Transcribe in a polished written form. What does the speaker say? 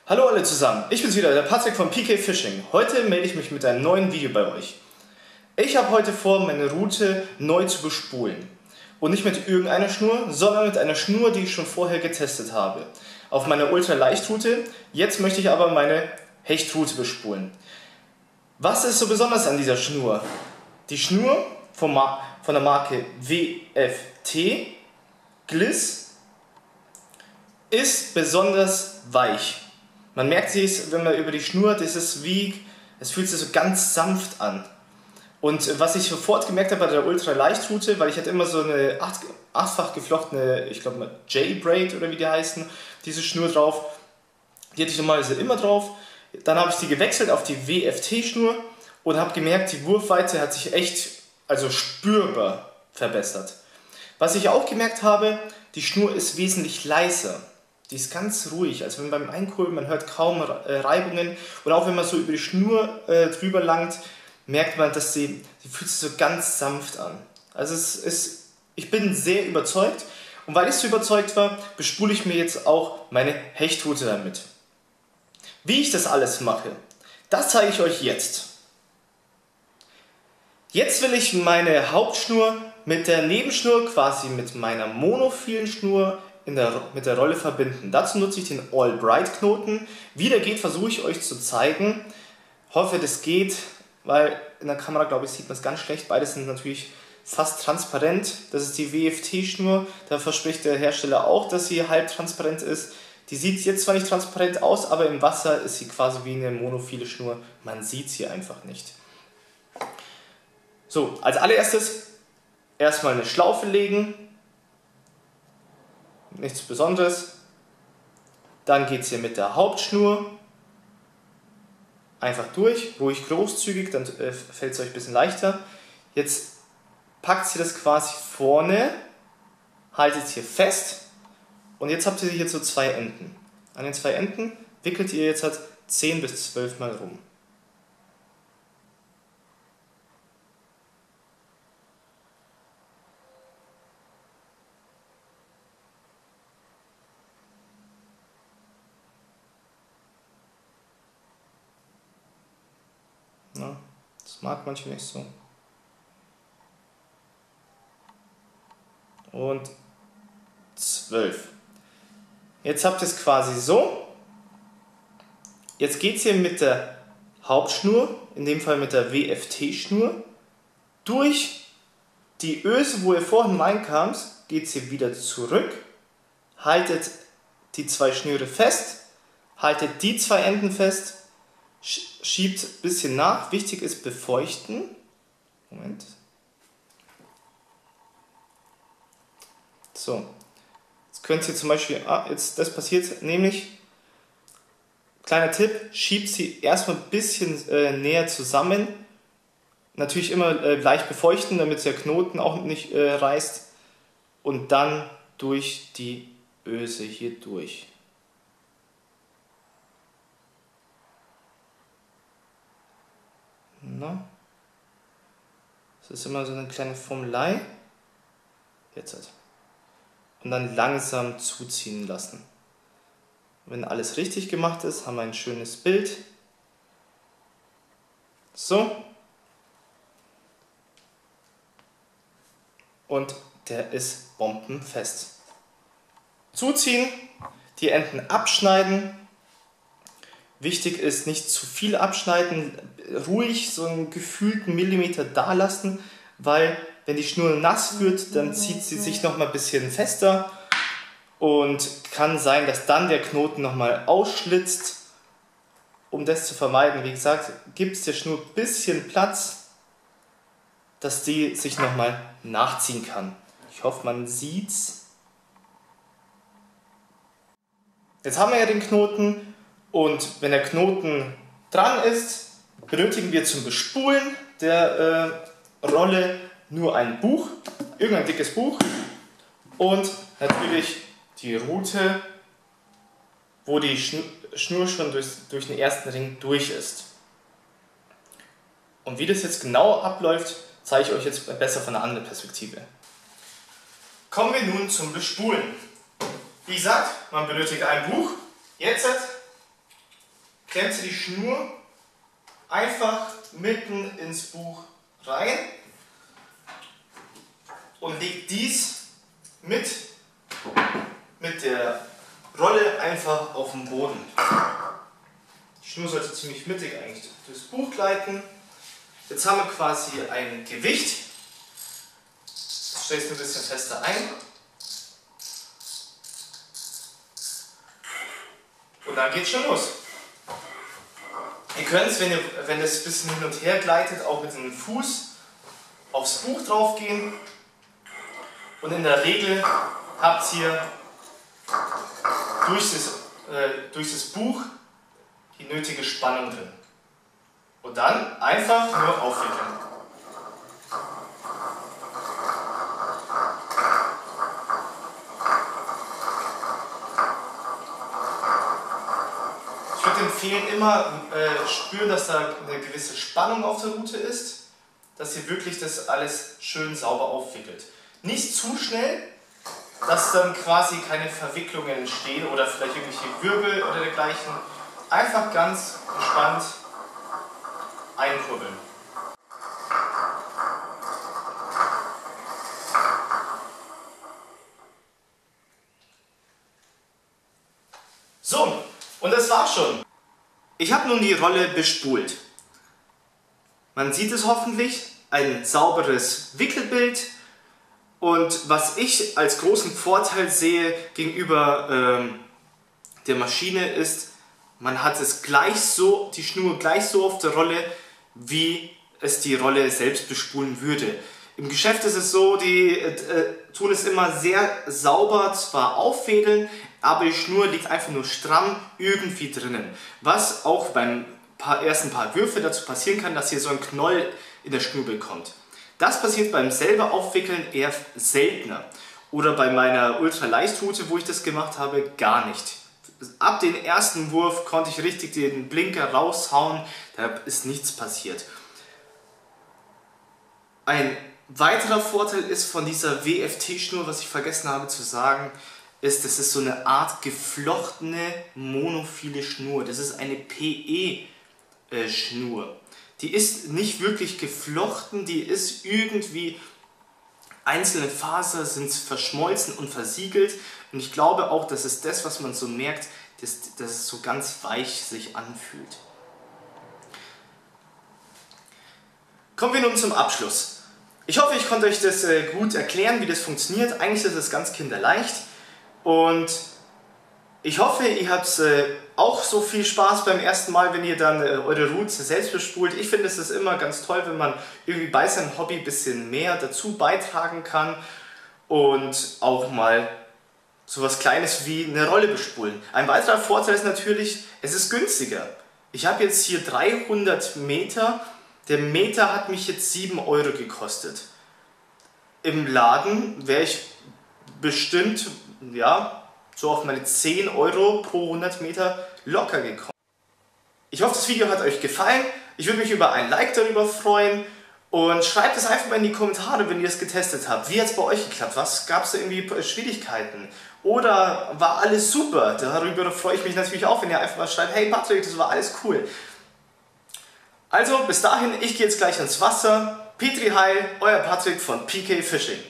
Hallo alle zusammen, ich bin's wieder, der Patrick von PK Fishing. Heute melde ich mich mit einem neuen Video bei euch. Ich habe heute vor, meine Route neu zu bespulen. Und nicht mit irgendeiner Schnur, sondern mit einer Schnur, die ich schon vorher getestet habe. Auf meiner Ultraleichtroute. Jetzt möchte ich aber meine Hechtroute bespulen. Was ist so besonders an dieser Schnur? Die Schnur von der Marke WFT Gliss ist besonders weich. Man merkt es, wenn man über die Schnur, es fühlt sich so ganz sanft an. Und was ich sofort gemerkt habe bei der Ultraleichtroute, weil ich hatte immer so eine achtfach geflochtene, ich glaube mal J-Braid oder wie die heißen, diese Schnur drauf. Die hatte ich normalerweise immer drauf. Dann habe ich die gewechselt auf die WFT-Schnur und habe gemerkt, die Wurfweite hat sich echt, also spürbar verbessert. Was ich auch gemerkt habe, die Schnur ist wesentlich leiser. Die ist ganz ruhig, also wenn beim Einkurbeln, man hört kaum Reibungen. Und auch wenn man so über die Schnur drüber langt, merkt man, dass die fühlt sich so ganz sanft an. Also ich bin sehr überzeugt. Und weil ich so überzeugt war, bespule ich mir jetzt auch meine Hechtroute damit. Wie ich das alles mache, das zeige ich euch jetzt. Jetzt will ich meine Hauptschnur mit der Nebenschnur, quasi mit meiner monophilen Schnur, mit der Rolle verbinden. Dazu nutze ich den All Bright Knoten. Wie der geht, versuche ich euch zu zeigen. Hoffe, das geht, weil in der Kamera, glaube ich, sieht man es ganz schlecht. Beides sind natürlich fast transparent. Das ist die WFT-Schnur. Da verspricht der Hersteller auch, dass sie halbtransparent ist. Die sieht jetzt zwar nicht transparent aus, aber im Wasser ist sie quasi wie eine monophile Schnur. Man sieht sie einfach nicht. So, als allererstes erstmal eine Schlaufe legen. Nichts Besonderes. Dann geht es hier mit der Hauptschnur einfach durch, ruhig großzügig, dann fällt es euch ein bisschen leichter. Jetzt packt ihr das quasi vorne, haltet es hier fest und jetzt habt ihr hier so zwei Enden. An den zwei Enden wickelt ihr jetzt 10 bis 12 Mal rum. Na, das mag manchmal nicht so. Und 12. Jetzt habt ihr es quasi so. Jetzt geht es hier mit der Hauptschnur, in dem Fall mit der WFT-Schnur, durch die Öse, wo ihr vorhin reinkamt, geht es hier wieder zurück, haltet die zwei Schnüre fest, haltet die zwei Enden fest, schiebt ein bisschen nach. Wichtig ist befeuchten. Moment. So. Jetzt könnt ihr zum Beispiel, das passiert nämlich, kleiner Tipp, schiebt sie erstmal ein bisschen näher zusammen. Natürlich immer leicht befeuchten, damit der Knoten auch nicht reißt. Und dann durch die Öse hier durch. Na? Das ist immer so eine kleine Formelei. Jetzt halt. Und dann langsam zuziehen lassen. Wenn alles richtig gemacht ist, haben wir ein schönes Bild. So. Und der ist bombenfest. Zuziehen, die Enden abschneiden. Wichtig ist, nicht zu viel abschneiden, ruhig so einen gefühlten Millimeter da lassen, weil wenn die Schnur nass wird, dann zieht sie sich noch mal ein bisschen fester und kann sein, dass dann der Knoten noch mal ausschlitzt. Um das zu vermeiden, wie gesagt, gibt es der Schnur ein bisschen Platz, dass die sich noch mal nachziehen kann. Ich hoffe, man sieht's. Jetzt haben wir ja den Knoten. Und wenn der Knoten dran ist, benötigen wir zum Bespulen der Rolle nur ein Buch, irgendein dickes Buch und natürlich die Rute, wo die Schnur schon durch den ersten Ring durch ist. Und wie das jetzt genau abläuft, zeige ich euch jetzt besser von einer anderen Perspektive. Kommen wir nun zum Bespulen. Wie gesagt, man benötigt ein Buch. Jetzt klemmt ihr die Schnur einfach mitten ins Buch rein und legt dies mit der Rolle einfach auf den Boden. Die Schnur sollte ziemlich mittig eigentlich durchs Buch gleiten. Jetzt haben wir quasi ein Gewicht. Das stellst du ein bisschen fester ein. Und dann geht's schon los. Ihr könnt es, wenn es ein bisschen hin und her gleitet, auch mit dem Fuß aufs Buch drauf gehen. Und in der Regel habt ihr durch das Buch die nötige Spannung drin. Und dann einfach nur aufwickeln. Ich würde empfehlen, immer spüren, dass da eine gewisse Spannung auf der Rute ist, dass ihr wirklich das alles schön sauber aufwickelt. Nicht zu schnell, dass dann quasi keine Verwicklungen entstehen oder vielleicht irgendwelche Wirbel oder dergleichen. Einfach ganz entspannt einkurbeln. So, und das war's schon. Ich habe nun die Rolle bespult. Man sieht es hoffentlich, ein sauberes Wickelbild. Und was ich als großen Vorteil sehe gegenüber der Maschine ist, man hat es die Schnur gleich so auf der Rolle, wie es die Rolle selbst bespulen würde. Im Geschäft ist es so, die tun es immer sehr sauber, zwar auffädeln, aber die Schnur liegt einfach nur stramm irgendwie drinnen. Was auch beim ersten paar Würfe dazu passieren kann, dass ihr so einen Knoll in der Schnur bekommt. Das passiert beim selber Aufwickeln eher seltener. Oder bei meiner Ultraleichtrute, wo ich das gemacht habe, gar nicht. Ab dem ersten Wurf konnte ich richtig den Blinker raushauen, da ist nichts passiert. Ein weiterer Vorteil ist von dieser WFT-Schnur, was ich vergessen habe zu sagen, ist, das ist so eine Art geflochtene monophile Schnur. Das ist eine PE-Schnur. Die ist nicht wirklich geflochten, die ist irgendwie, einzelne Fasern sind verschmolzen und versiegelt. Und ich glaube auch, das ist das, was man so merkt, dass es so ganz weich sich anfühlt. Kommen wir nun zum Abschluss. Ich hoffe, ich konnte euch das gut erklären, wie das funktioniert. Eigentlich ist es ganz kinderleicht. Und ich hoffe, ihr habt auch so viel Spaß beim ersten Mal, wenn ihr dann eure Roots selbst bespult. Ich finde, es ist immer ganz toll, wenn man irgendwie bei seinem Hobby ein bisschen mehr dazu beitragen kann und auch mal so was Kleines wie eine Rolle bespulen. Ein weiterer Vorteil ist natürlich, es ist günstiger. Ich habe jetzt hier 300 Meter. Der Meter hat mich jetzt 7 Euro gekostet. Im Laden wäre ich bestimmt, ja, so auf meine 10 Euro pro 100 Meter locker gekommen. Ich hoffe, das Video hat euch gefallen. Ich würde mich über ein Like darüber freuen. Und schreibt es einfach mal in die Kommentare, wenn ihr es getestet habt. Wie hat es bei euch geklappt? Was gab es da irgendwie Schwierigkeiten? Oder war alles super? Darüber freue ich mich natürlich auch, wenn ihr einfach mal schreibt, hey Patrick, das war alles cool. Also bis dahin, ich gehe jetzt gleich ins Wasser. Petri Heil, euer Patrick von PK Fishing.